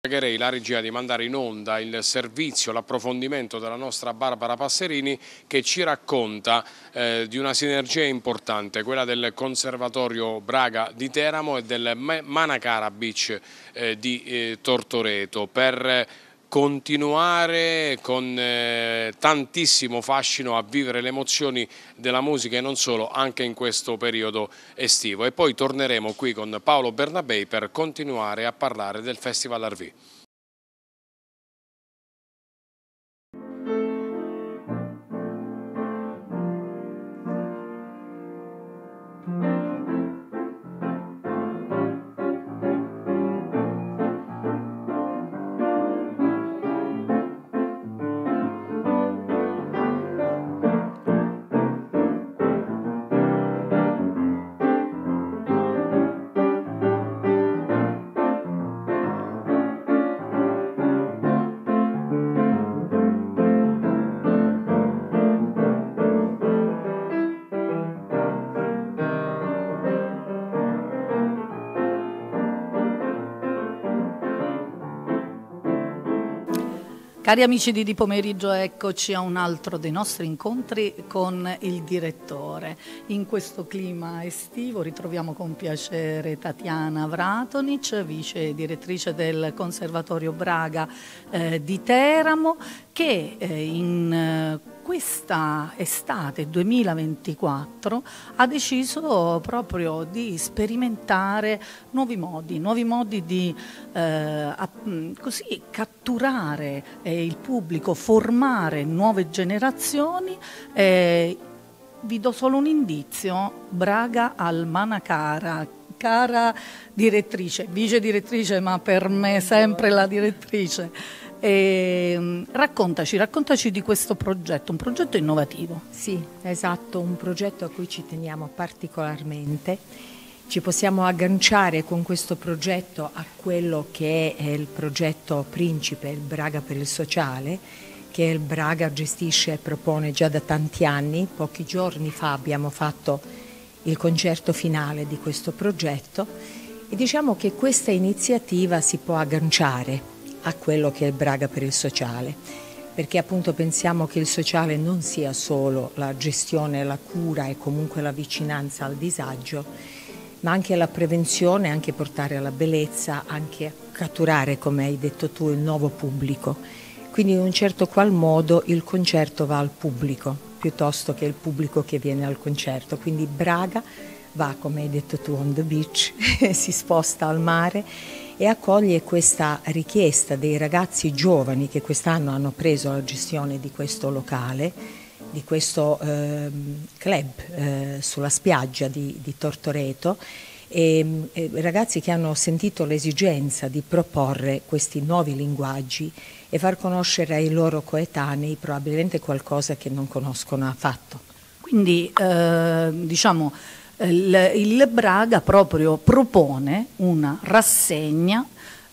Pregherei la regia di mandare in onda il servizio, l'approfondimento della nostra Barbara Passerini che ci racconta di una sinergia importante, quella del Conservatorio Braga di Teramo e del Manacara Beach di Tortoreto, per continuare con tantissimo fascino a vivere le emozioni della musica e non solo, anche in questo periodo estivo. E poi torneremo qui con Paolo Bernabei per continuare a parlare del Festival Arvì. Cari amici di Pomeriggio, eccoci a un altro dei nostri incontri con il direttore. In questo clima estivo ritroviamo con piacere Tatiana Vratonic, vice direttrice del Conservatorio Braga di Teramo, che in questa estate 2024 ha deciso proprio di sperimentare nuovi modi di così catturare il pubblico, formare nuove generazioni. Vi do solo un indizio: Braga al Manacara. Cara direttrice, vice direttrice, ma per me sempre la direttrice. Raccontaci di questo progetto, un progetto innovativo. Sì, esatto, un progetto a cui ci teniamo particolarmente. Ci possiamo agganciare con questo progetto a quello che è il progetto principe, il Braga per il Sociale, che il Braga gestisce e propone già da tanti anni. Pochi giorni fa abbiamo fatto il concerto finale di questo progetto e diciamo che questa iniziativa si può agganciare a quello che è il Braga per il Sociale, perché appunto pensiamo che il sociale non sia solo la gestione, la cura e comunque la vicinanza al disagio, ma anche la prevenzione, anche portare alla bellezza, anche catturare, come hai detto tu, il nuovo pubblico. Quindi in un certo qual modo il concerto va al pubblico, piuttosto che il pubblico che viene al concerto. Quindi Braga va, come hai detto tu, on the beach, si sposta al mare e accoglie questa richiesta dei ragazzi giovani che quest'anno hanno preso la gestione di questo locale, di questo club sulla spiaggia di Tortoreto, e ragazzi che hanno sentito l'esigenza di proporre questi nuovi linguaggi e far conoscere ai loro coetanei probabilmente qualcosa che non conoscono affatto. Quindi diciamo il Braga proprio propone una rassegna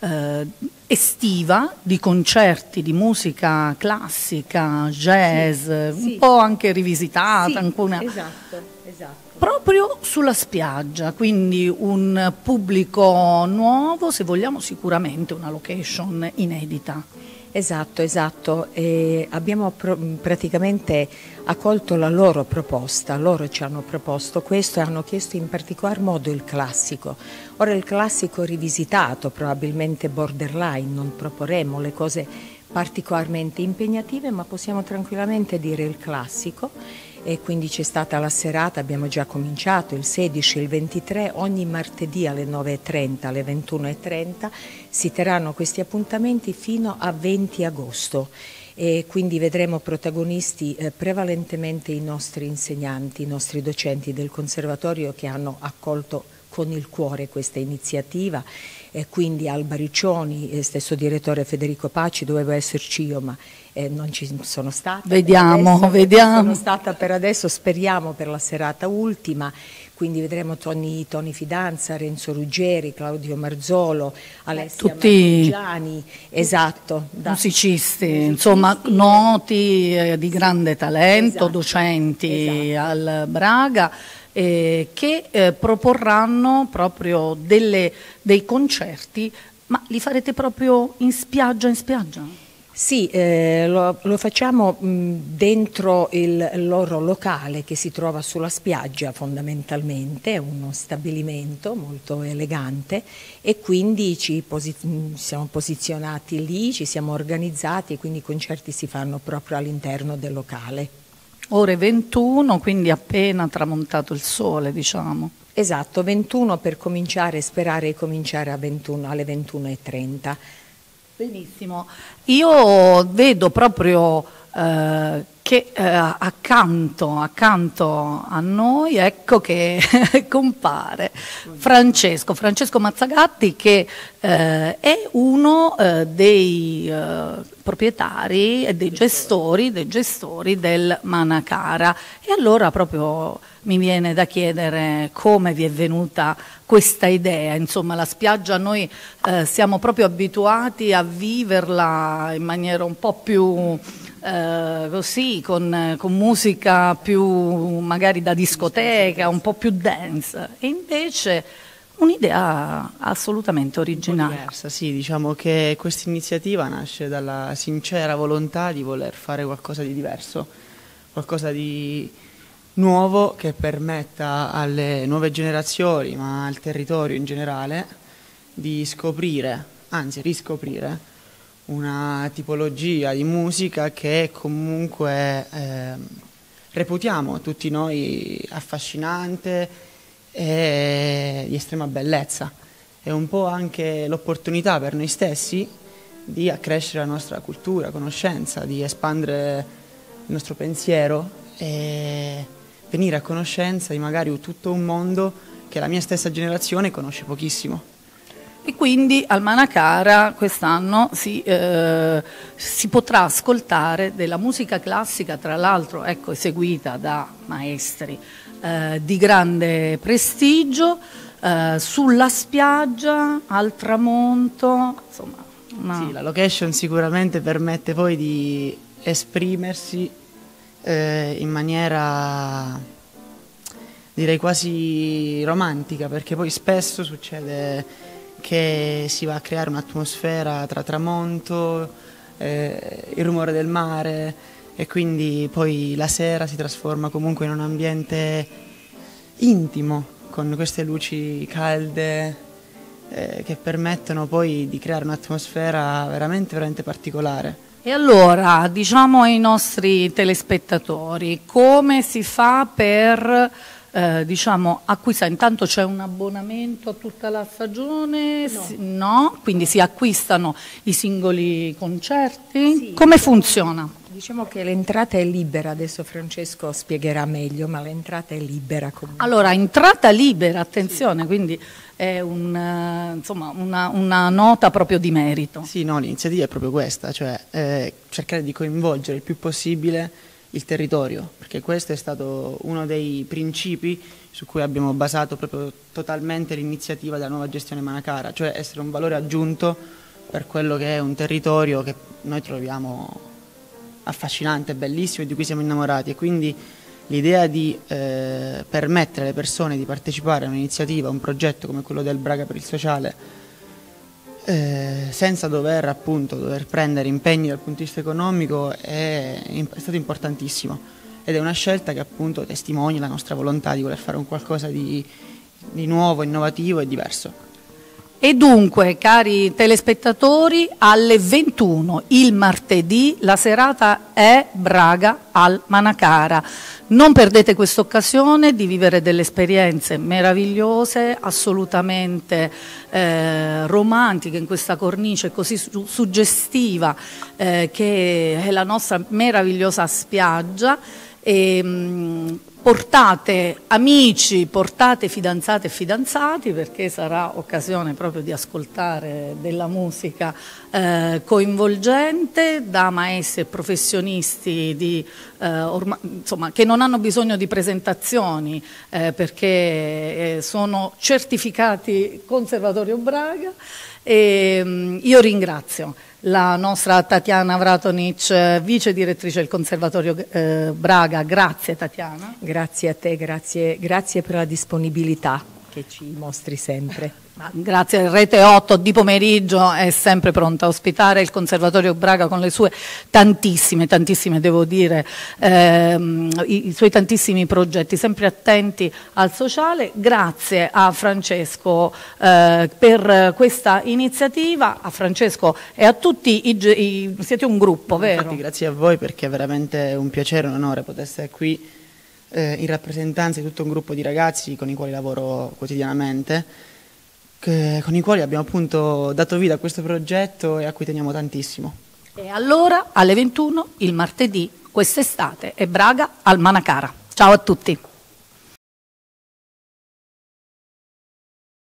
estiva di concerti di musica classica, jazz, sì, un po' anche rivisitata, sì, alcuna, esatto. proprio sulla spiaggia, quindi un pubblico nuovo, se vogliamo sicuramente una location inedita. Esatto, e abbiamo praticamente accolto la loro proposta, loro ci hanno proposto questo e hanno chiesto in particolar modo il classico. Ora il classico rivisitato, probabilmente borderline, non proporremo le cose particolarmente impegnative, ma possiamo tranquillamente dire il classico. E quindi c'è stata la serata, abbiamo già cominciato il 16 e il 23, ogni martedì alle 9:30, alle 21:30 si terranno questi appuntamenti fino a 20 agosto e quindi vedremo protagonisti prevalentemente i nostri insegnanti, i nostri docenti del Conservatorio che hanno accolto con il cuore questa iniziativa, e quindi Alba Riccioni, stesso direttore Federico Paci, dovevo esserci io ma non ci sono stata. Vediamo. Sono stata per adesso, speriamo per la serata ultima, quindi vedremo Tony Fidanza, Renzo Ruggeri, Claudio Marzolo, Alessia Marchigiani, esatto, musicisti, insomma noti di grande talento, esatto, docenti, esatto, al Braga. Che proporranno proprio dei concerti Ma li farete proprio in spiaggia, in spiaggia? Sì, lo facciamo dentro il loro locale che si trova sulla spiaggia fondamentalmente, è uno stabilimento molto elegante e quindi siamo posizionati lì, ci siamo organizzati e quindi i concerti si fanno proprio all'interno del locale. Ore 21, quindi appena tramontato il sole, diciamo. Esatto, 21 per cominciare, sperare di cominciare alle 21:30. Benissimo, io vedo proprio che accanto a noi, ecco che compare Francesco Mazzagatti, che è uno dei proprietari e dei gestori del Manacara. E allora proprio mi viene da chiedere come vi è venuta questa idea. Insomma, la spiaggia noi siamo proprio abituati a viverla in maniera un po' più così, con musica più magari da discoteca, un po' più dance, e invece un'idea assolutamente originale. Diversa, sì, diciamo che questa iniziativa nasce dalla sincera volontà di voler fare qualcosa di diverso, qualcosa di nuovo che permetta alle nuove generazioni, ma al territorio in generale, di scoprire, anzi riscoprire, una tipologia di musica che comunque reputiamo tutti noi affascinante e di estrema bellezza. È un po' anche l'opportunità per noi stessi di accrescere la nostra cultura, conoscenza, di espandere il nostro pensiero e venire a conoscenza di magari tutto un mondo che la mia stessa generazione conosce pochissimo. E quindi al Manacara quest'anno si potrà ascoltare della musica classica, tra l'altro ecco, eseguita da maestri di grande prestigio, sulla spiaggia, al tramonto, insomma. Sì, la location sicuramente permette poi di esprimersi in maniera, direi, quasi romantica, perché poi spesso succede che si va a creare un'atmosfera tra tramonto, il rumore del mare, e quindi poi la sera si trasforma comunque in un ambiente intimo, con queste luci calde che permettono poi di creare un'atmosfera veramente particolare. E allora diciamo ai nostri telespettatori come si fa per diciamo acquistare. Intanto c'è un abbonamento a tutta la stagione? No? Quindi si acquistano i singoli concerti? Sì. Come funziona? Diciamo che l'entrata è libera, adesso Francesco spiegherà meglio, ma l'entrata è libera comunque. Allora, entrata libera, attenzione, quindi è insomma, una nota proprio di merito. Sì, no, l'iniziativa è proprio questa, cioè cercare di coinvolgere il più possibile il territorio, perché questo è stato uno dei principi su cui abbiamo basato proprio totalmente l'iniziativa della nuova gestione Manacara, cioè essere un valore aggiunto per quello che è un territorio che noi troviamo affascinante, bellissimo e di cui siamo innamorati, e quindi l'idea di permettere alle persone di partecipare a un'iniziativa, a un progetto come quello del Braga per il Sociale, senza dover prendere impegni dal punto di vista economico è stato importantissimo, ed è una scelta che appunto testimonia la nostra volontà di voler fare un qualcosa di nuovo, innovativo e diverso. E dunque, cari telespettatori, alle 21 il martedì la serata è Braga al Manacara. Non perdete questa occasione di vivere delle esperienze meravigliose, assolutamente romantiche, in questa cornice così suggestiva che è la nostra meravigliosa spiaggia. Portate amici, portate fidanzate e fidanzati, perché sarà occasione proprio di ascoltare della musica coinvolgente da maestri e professionisti insomma, che non hanno bisogno di presentazioni perché sono certificati Conservatorio Braga. E io ringrazio la nostra Tatiana Vratonic, vice direttrice del Conservatorio Braga. Grazie Tatiana. Grazie a te, grazie per la disponibilità. che ci mostri sempre. Grazie, Rete 8 di pomeriggio è sempre pronta a ospitare il Conservatorio Braga con le sue tantissime devo dire, i suoi tantissimi progetti, sempre attenti al sociale. Grazie a Francesco per questa iniziativa, a Francesco e a tutti, siete un gruppo, vero? Infatti, grazie a voi, perché è veramente un piacere, un onore poter essere qui in rappresentanza di tutto un gruppo di ragazzi con i quali lavoro quotidianamente, con i quali abbiamo appunto dato vita a questo progetto e a cui teniamo tantissimo. E allora alle 21 il martedì quest'estate è Braga al Manacara. Ciao a tutti.